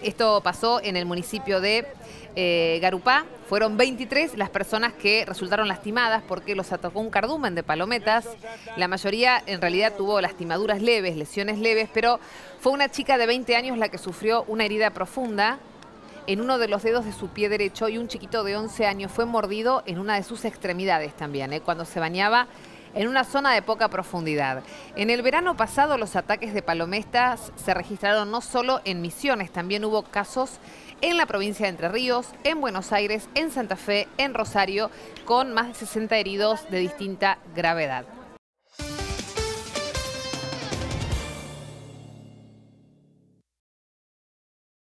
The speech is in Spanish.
Esto pasó en el municipio de Garupá. Fueron 23 las personas que resultaron lastimadas porque los atacó un cardumen de palometas. La mayoría en realidad tuvo lastimaduras leves, lesiones leves, pero fue una chica de 20 años la que sufrió una herida profunda en uno de los dedos de su pie derecho, y un chiquito de 11 años fue mordido en una de sus extremidades también, cuando se bañaba en una zona de poca profundidad. En el verano pasado los ataques de palometas se registraron no solo en Misiones, también hubo casos en la provincia de Entre Ríos, en Buenos Aires, en Santa Fe, en Rosario, con más de 60 heridos de distinta gravedad.